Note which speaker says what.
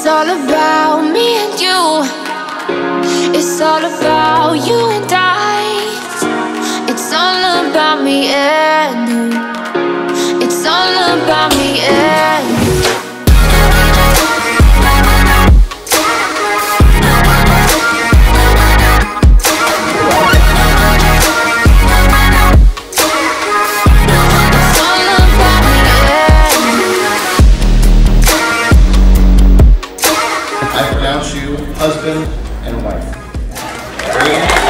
Speaker 1: It's all about me and you. It's all about you and I. It's all about me and you. It's all about me and you.
Speaker 2: I pronounce you husband and wife.